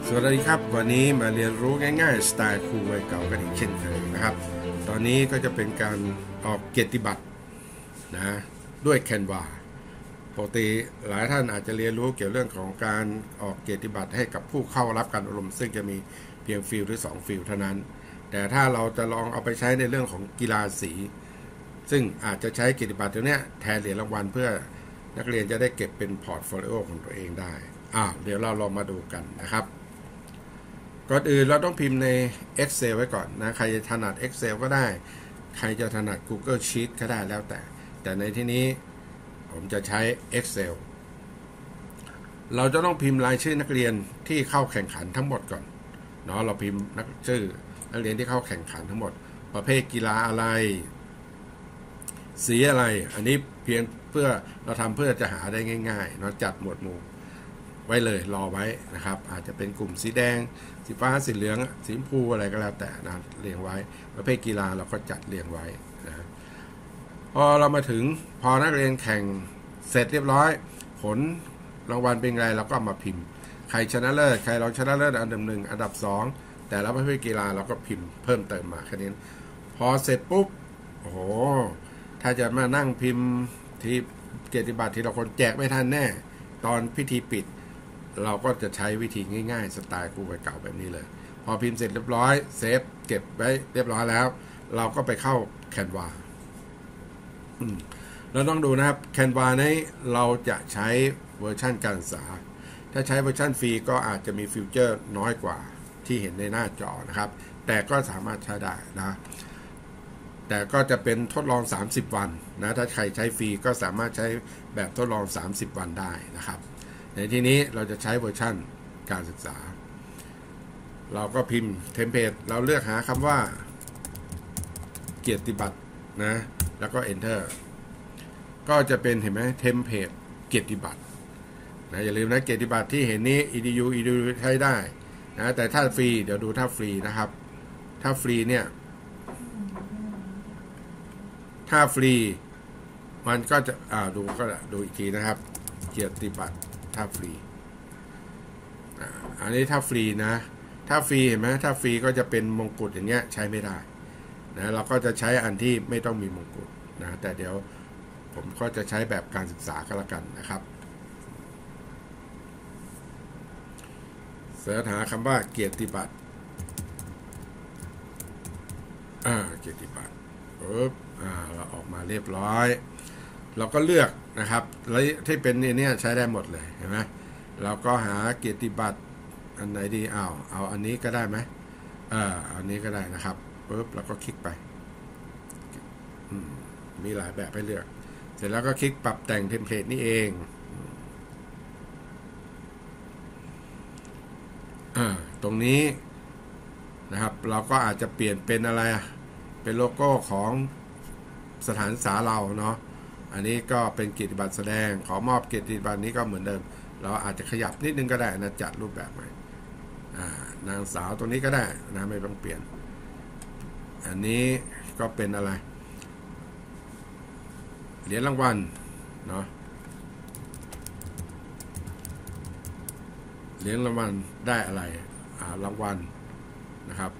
สวัสดีครับวันนี้มาเรียนรู้ง่ายๆสไตล์ครูวัยเก่ากันอีกเช่นเคยนะครับตอนนี้ก็จะเป็นการออกเกียรติบัตรนะด้วยแคนวาปกติหลายท่านอาจจะเรียนรู้เกี่ยวเรื่องของการออกเกียรติบัตรให้กับผู้เข้ารับการอบรมซึ่งจะมีเพียงฟิลหรือ2ฟิลเท่านั้นแต่ถ้าเราจะลองเอาไปใช้ในเรื่องของกีฬาสีซึ่งอาจจะใช้เกียรติบัตรตัวนี้แทนเหรียญรางวัลเพื่อนักเรียนจะได้เก็บเป็นพอร์ตโฟลิโอของตัวเองได้เดี๋ยวเราลองมาดูกันนะครับก่อนอื่นเราต้องพิมพ์ใน Excel ไว้ก่อนนะใครจะถนัด Excel ก็ได้ใครจะถนัด Google Sheet ก็ได้แล้วแต่ในที่นี้ผมจะใช้ Excel เราจะต้องพิมพ์รายชื่อนักเรียนที่เข้าแข่งขันทั้งหมดก่อนเนาะเราพิมพ์ชื่อนักเรียนที่เข้าแข่งขันทั้งหมดประเภทกีฬาอะไรสีอะไรอันนี้เพียงเพื่อเราทำเพื่อจะหาได้ง่ายๆเนาะจัดหมวดหมู่ไว้เลยรอไว้นะครับอาจจะเป็นกลุ่มสีแดงสีฟ้าสีเหลืองสีชมพูอะไรก็แล้วแต่นะเรียงไว้ประเภทกีฬาเราก็จัดเรียงไว้นะพอเรามาถึงพอนักเรียนแข่งเสร็จเรียบร้อยผลรางวัลเป็นไงเราก็มาพิมพ์ใครชนะเลิศใครเราชนะเลิศอันดับ1อันดับ2แต่ละประเภทกีฬาเราก็พิมพ์เพิ่มเติมมาแค่นี้พอเสร็จปุ๊บโอ้โหถ้าจะมานั่งพิมพ์ที่เกียรติบัตรที่เราคนแจกไม่ทันแน่ตอนพิธีปิดเราก็จะใช้วิธีง่ายๆสไตล์ครูวัยเก่าแบบนี้เลยพอพิมพ์เสร็จเรียบร้อยเซฟเก็บไว้เรียบร้อยแล้วเราก็ไปเข้าแคนวาเราต้องดูนะครับแคนวานี้เราจะใช้เวอร์ชันการศึกษาถ้าใช้เวอร์ชันฟรีก็อาจจะมีฟิวเจอร์น้อยกว่าที่เห็นในหน้าจอนะครับแต่ก็สามารถใช้ได้นะแต่ก็จะเป็นทดลอง30วันนะถ้าใครใช้ฟรีก็สามารถใช้แบบทดลอง30วันได้นะครับในที่นี้เราจะใช้เวอร์ชันการศึกษาเราก็พิมพ์เทมเพลตเราเลือกหาคำว่าเกียรติบัตรนะแล้วก็ Enter ก็จะเป็นเห็นไหมเทมเพลตเกียรติบัตรนะอย่าลืมนะเกียรติบัตรที่เห็นนี้ edu ใช้ได้นะแต่ถ้าฟรีเดี๋ยวดูถ้าฟรีนะครับถ้าฟรีเนี่ยถ้าฟรีมันก็จะดูอีกทีนะครับเกียรติบัตรถ้าฟรีอันนี้ถ้าฟรีนะถ้าฟรีเห็นไหมถ้าฟรีก็จะเป็นมงกุฎอย่างเงี้ยใช้ไม่ได้นะเราก็จะใช้อันที่ไม่ต้องมีมงกุฎนะแต่เดี๋ยวผมก็จะใช้แบบการศึกษาก็แล้วกันนะครับเสิร์ชหาคำว่าเกียรติบัตรเกียรติบัตรปุ๊บเราออกมาเรียบร้อยเราก็เลือกนะครับแล้วที่เป็นเนี่ยใช้ได้หมดเลยเห็นไหมเราก็หาเกียรติบัตรอันไหนดีเอาอันนี้ก็ได้ไหมอันนี้ก็ได้นะครับปุ๊บเราก็คลิกไปมีหลายแบบให้เลือกเสร็จแล้วก็คลิกปรับแต่งเทมเพลตนี่เองตรงนี้นะครับเราก็อาจจะเปลี่ยนเป็นอะไรเป็นโลโก้ของสถานศึกษาเราเนาะอันนี้ก็เป็นเกียรติบัตรแสดงขอมอบเกียรติบัตรนี้ก็เหมือนเดิมเราอาจจะขยับนิดนึงก็ได้นะจัดรูปแบบใหม่นางสาวตรงนี้ก็ได้นะไม่ต้องเปลี่ยนอันนี้ก็เป็นอะไรเหรียญรางวัลเนาะเหรียญรางวัลได้อะไรรางวัลนะครับ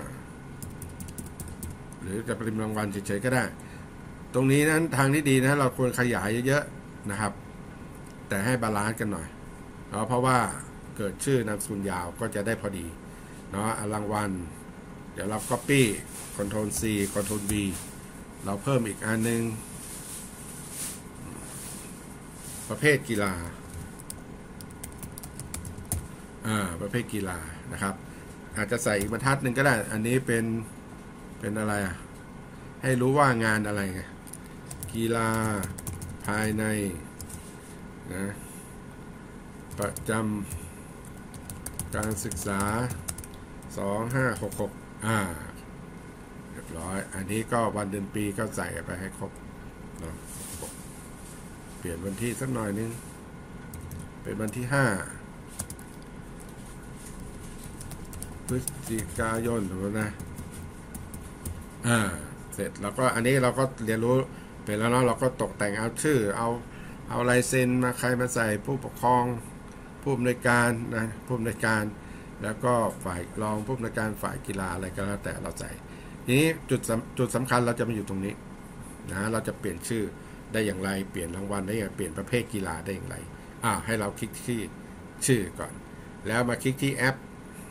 หรือจะเป็นรางวัลเฉยๆก็ได้ตรงนี้นั้นทางที่ดีนะเราควรขยายเยอะๆนะครับแต่ให้บาลานซ์กันหน่อยเพราะว่าเกิดชื่อนามสกุลยาวก็จะได้พอดีเนาะรางวัลเดี๋ยวเรา copy Ctrl C Ctrl V เราเพิ่มอีกอันนึงประเภทกีฬาประเภทกีฬานะครับอาจจะใส่อีกบรรทัดหนึ่งก็ได้อันนี้เป็นอะไรให้รู้ว่างานอะไรไงกีฬาภายในนะประจำการศึกษา2566เรียบร้อยอันนี้ก็วันเดือนปีก็ใส่ไปให้ครบเนาะเปลี่ยนวันที่สักหน่อยนึงเป็นวันที่5พฤศจิกายนถูกไหมนะเสร็จแล้วก็อันนี้เราก็เรียนรู้เป็นแล้วเนาะเราก็ตกแต่งเอาชื่อเอาลายเซ็นมาใครมาใส่ผู้ปกครองผู้อำนวยการนะผู้อำนวยการแล้วก็ฝ่ายรองผู้อำนวยการฝ่ายกีฬาอะไรก็แล้วแต่เราใส่ทีนี้จุดสำคัญเราจะมาอยู่ตรงนี้นะเราจะเปลี่ยนชื่อได้อย่างไรเปลี่ยนรางวัลได้อย่างเปลี่ยนประเภทกีฬาได้อย่างไรให้เราคลิกที่ชื่อก่อนแล้วมาคลิกที่แอป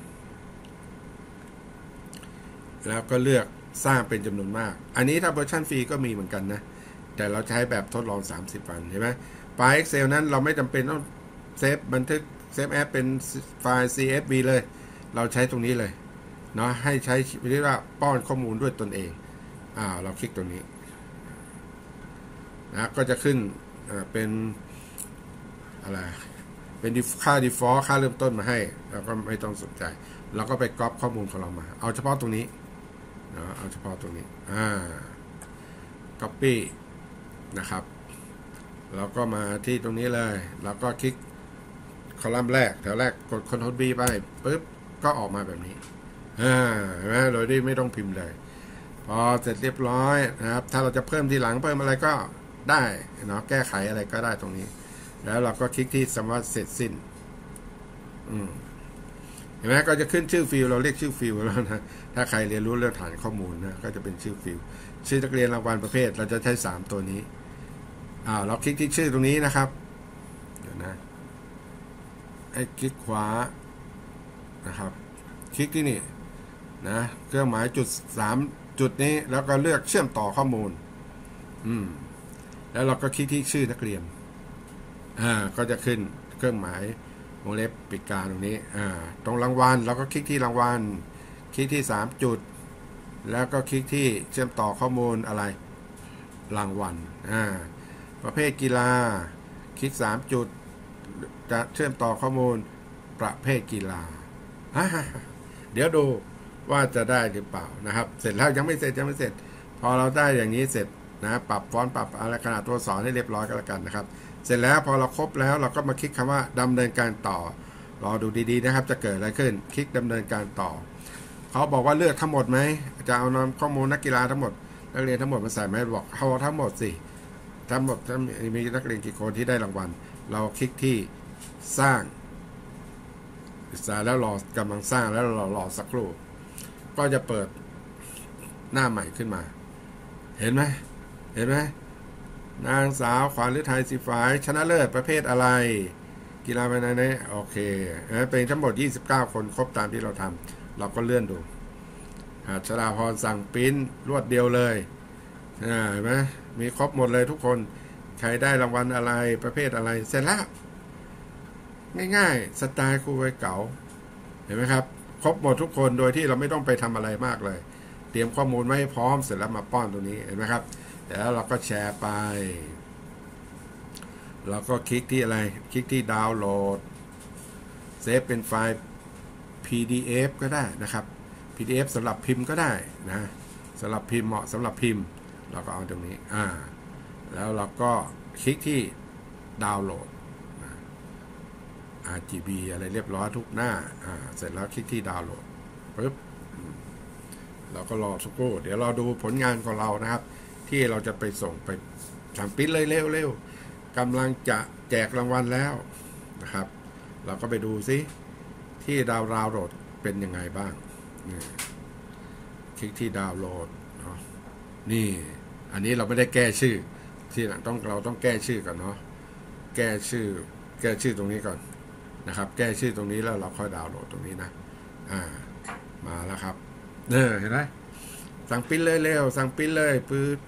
แล้วก็เลือกสร้างเป็นจำนวนมากอันนี้ถ้าเวอร์ชันฟรีก็มีเหมือนกันนะแต่เราใช้แบบทดลอง30 วันเห็นไหมไฟล์ Excel นั้นเราไม่จำเป็นต้องเซฟบันทึกเซฟแอปเป็นไฟล์ CSV เลยเราใช้ตรงนี้เลยเนาะให้ใช้เรียกว่าป้อนข้อมูลด้วยตนเองเราคลิกตรงนี้นะก็จะขึ้นเป็นอะไรเป็นค่า default ค่าเริ่มต้นมาให้เราก็ไม่ต้องสนใจเราก็ไปก๊อปข้อมูลของเรามาเอาเฉพาะตรงนี้นะเอาเฉพาะตรงนี้copy นะครับเราก็มาที่ตรงนี้เลยเราก็คลิกคอลัมน์แรกแถวแรกกด Ctrl B ไปปุ๊บก็ออกมาแบบนี้เห็นไหมโดยที่ไม่ต้องพิมพ์เลยพอเสร็จเรียบร้อยนะครับถ้าเราจะเพิ่มทีหลังเพิ่มอะไรก็ได้เนาะแก้ไขอะไรก็ได้ตรงนี้แล้วเราก็คลิกที่คำว่าเสร็จสิ้นเห็นไหมก็จะขึ้นชื่อฟิลเราเรียกชื่อฟิลแล้วนะถ้าใครเรียนรู้เรื่องฐานข้อมูลนะก็จะเป็นชื่อฟิลชื่อนักเรียนรางวัลประเภทเราจะใช้3ตัวนี้เราคลิกที่ชื่อตรงนี้นะครับเดี๋ยวนะให้คลิกขวานะครับคลิกที่นี่นะเครื่องหมายจุด3จุดนี้แล้วก็เลือกเชื่อมต่อข้อมูลแล้วเราก็คลิกที่ชื่อนักเรียนก็จะขึ้นเครื่องหมายวงเล็บปิดกลางตรงนี้ตรงรางวัลเราก็คลิกที่รางวัลคลิกที่3จุดแล้วก็คลิกที่เชื่อมต่อข้อมูลอะไรรางวัลประเภทกีฬาคลิก3จุดจะเชื่อมต่อข้อมูลประเภทกีฬาเดี๋ยวดูว่าจะได้หรือเปล่านะครับเสร็จแล้วยังไม่เสร็จพอเราได้อย่างนี้เสร็จนะปรับฟอนต์ปรับอะไรขนาดตัวอักษรให้เรียบร้อยก็แล้วกันนะครับเสร็จแล้วพอเราครบแล้วเราก็มาคลิกคำว่าดำเนินการต่อรอดูดีๆนะครับจะเกิดอะไรขึ้นคลิกดำเนินการต่อเขาบอกว่าเลือกทั้งหมดไหมจะเอานำข้อมูลนักกีฬาทั้งหมดนักเรียนทั้งหมดมาใส่ไหมบอกเอาทั้งหมดสิทั้งหมดมีนักเรียนกี่คนที่ได้รางวัลเราคลิกที่สร้างแล้วรอกำลังสร้างแล้วเรารอสักครู่ก็จะเปิดหน้าใหม่ขึ้นมาเห็นไหมนางสาวขวัญฤทัยศรีฝายชนะเลิศประเภทอะไรกีฬาภายในโอเคเป็นทั้งหมด29คนครบตามที่เราทำเราก็เลื่อนดูชลาพรสั่งปิ้นรวดเดียวเลยเห็นไหมมีครบหมดเลยทุกคนใครได้รางวัลอะไรประเภทอะไรเสร็จแล้วง่ายๆสไตล์ครูวัยเก่าเห็นไหมครับครบหมดทุกคนโดยที่เราไม่ต้องไปทำอะไรมากเลยเตรียมข้อมูลไว้ให้พร้อมเสร็จแล้วมาป้อนตรงนี้เห็นไหมครับแล้วเราก็แชร์ไปเราก็คลิกที่อะไรคลิกที่ดาวน์โหลดเซฟเป็นไฟล์ PDF ก็ได้นะครับ PDF สำหรับพิมพ์ก็ได้นะสำหรับพิมพ์เหมาะสำหรับพิมพ์เราก็เอาตรงนี้แล้วเราก็คลิกที่ดาวน์โหลดRGB อะไรเรียบร้อยทุกหน้าเสร็จแล้วคลิกที่ดาวน์โหลดปึ๊บเราก็รอสักครู่เดี๋ยวเราดูผลงานของเรานะครับที่เราจะไปส่งไปทำปิ้นเลยเร็วๆกำลังจะแจกรางวัลแล้วนะครับเราก็ไปดูซิที่ดาวน์โหลดเป็นยังไงบ้างคลิกที่ดาวน์โหลดนี่อันนี้เราไม่ได้แก้ชื่อที่เราต้องแก้ชื่อก่อนเนาะแก้ชื่อตรงนี้ก่อนนะครับแก้ชื่อตรงนี้แล้วเราค่อยดาวน์โหลดตรงนี้นะมาแล้วครับเห็นไหมสั่งปิ้นเลยเร็วสั่งปิ้นเลยปืด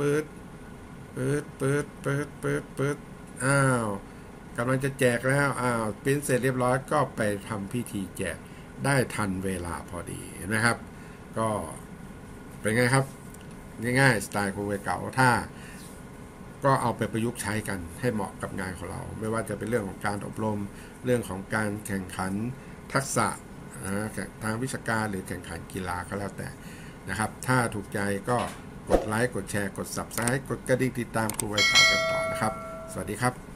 กำลังจะแจกแล้วปิ้นเสร็จเรียบร้อยก็ไปทำพิธีแจกได้ทันเวลาพอดีเห็นไหมครับก็เป็นไงครับง่ายๆสไตล์ครูวัยเก่าถ้าก็เอาไปประยุกต์ใช้กันให้เหมาะกับงานของเราไม่ว่าจะเป็นเรื่องของการอบรมเรื่องของการแข่งขันทักษะทางวิชาการหรือแข่งขันกีฬาก็แล้วแต่นะครับถ้าถูกใจก็กดไลค์กดแชร์กด Subscribe กดกระดิ่งติดตามครูวัยเก่ากันต่อนะครับสวัสดีครับ